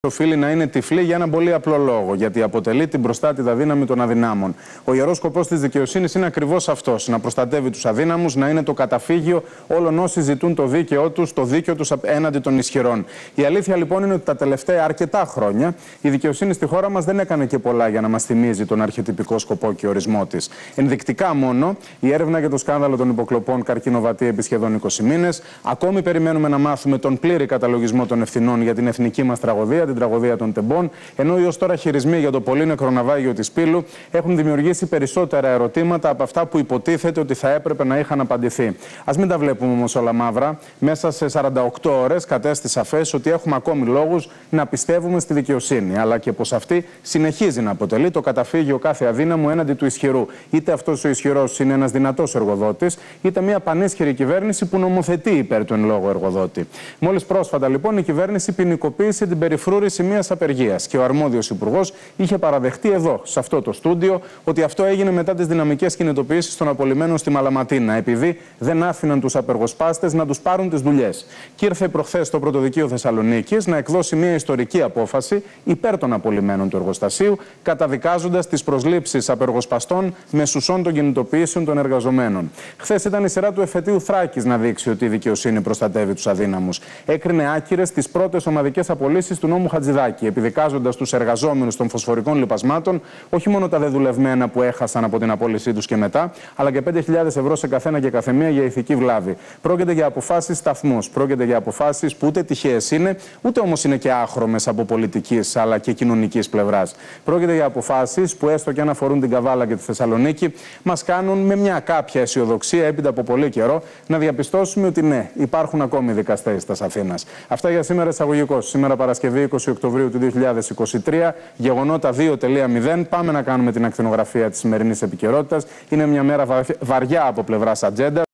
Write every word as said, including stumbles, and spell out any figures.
Οφείλει να είναι τυφλή για έναν πολύ απλό λόγο, γιατί αποτελεί την προστάτηδα δύναμη των αδυνάμων. Ο ιερός σκοπός της δικαιοσύνης είναι ακριβώς αυτός: να προστατεύει τους αδύναμους, να είναι το καταφύγιο όλων όσοι ζητούν το δίκαιό τους, το δίκαιο τους έναντι των ισχυρών. Η αλήθεια λοιπόν είναι ότι τα τελευταία αρκετά χρόνια η δικαιοσύνη στη χώρα μας δεν έκανε και πολλά για να μας θυμίζει τον αρχετυπικό σκοπό και ορισμό της. Ενδεικτικά μόνο η έρευνα για το σκάνδαλο των υποκλοπών καρκινοβατή επί σχεδόν είκοσι μήνες. Ακόμη περιμένουμε να μάθουμε τον πλήρη καταλογισμό των ευθυνών για την εθνική μας τραγωδία, την τραγωδία των τεμπών, ενώ οι ως τώρα χειρισμοί για το πολύ νεκρό ναυάγιο της Πύλου έχουν δημιουργήσει περισσότερα ερωτήματα από αυτά που υποτίθεται ότι θα έπρεπε να είχαν απαντηθεί. Ας μην τα βλέπουμε όμως όλα μαύρα. Μέσα σε σαράντα οκτώ ώρες κατέστη σαφές ότι έχουμε ακόμη λόγους να πιστεύουμε στη δικαιοσύνη, αλλά και πως αυτή συνεχίζει να αποτελεί το καταφύγιο κάθε αδύναμου έναντι του ισχυρού. Είτε αυτός ο ισχυρός είναι ένας δυνατός εργοδότης, είτε μια πανίσχυρη κυβέρνηση που νομοθετεί υπέρ του εν λόγω εργοδότη. Μόλις πρόσφατα λοιπόν η κυβέρνηση ποινικοποίησε την περιφρούρηση μιας απεργίας και ο αρμόδιος υπουργός είχε παραδεχτεί εδώ, σε αυτό το στούντιο, ότι αυτό έγινε μετά τις δυναμικές κινητοποιήσεις των απολυμμένων στη Μαλαματίνα, επειδή δεν άφηναν τους απεργοσπάστες να τους πάρουν τις δουλειές. Και ήρθε προχθές στο Πρωτοδικείο Θεσσαλονίκης να εκδώσει μια ιστορική απόφαση υπέρ των απολυμμένων του εργοστασίου, καταδικάζοντας τις προσλήψεις απεργοσπαστών μεσουσών των κινητοποιήσεων των εργαζομένων. Χθες ήταν η σειρά του εφετείου Θράκης να δείξει ότι η δικαιοσύνη προστατεύει τους αδύναμους. Έκρινε άκυρες τις πρώτες ομαδικές απολύσεις του νόμου Χατζηδάκη, επιδικάζοντας τους εργαζόμενους των φωσφορικών λιπασμάτων, όχι μόνο τα δεδουλευμένα που έχασαν από την απόλυσή τους και μετά, αλλά και πέντε χιλιάδες ευρώ σε καθένα και καθεμία για ηθική βλάβη. Πρόκειται για αποφάσεις σταθμούς, πρόκειται για αποφάσεις που ούτε τυχαίες είναι, ούτε όμως είναι και άχρωμες από πολιτικής αλλά και κοινωνικής πλευράς. Πρόκειται για αποφάσεις που, έστω και αν αφορούν την Καβάλα και τη Θεσσαλονίκη, μας κάνουν με μια κάποια αισιοδοξία έπειτα από πολύ καιρό να διαπιστώσουμε ότι ναι, υπάρχουν ακόμη δικαστές της Αθήνας. Αυτά για σήμερα εισαγωγικώς. Σήμερα Παρασκευή είκοσι Οκτωβρίου του δύο χιλιάδες είκοσι τρία, γεγονότα δύο τελεία μηδέν. Πάμε να κάνουμε την ακτινογραφία της σημερινής επικαιρότητας. Είναι μια μέρα βαριά από πλευράς ατζέντα.